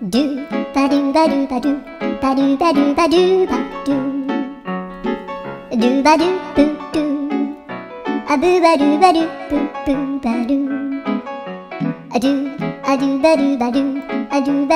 Do ba do ba do ba do ba do ba do ba do ba do do ba do boo do a boo ba do ba do boo boo ba do a do ba do ba do a do ba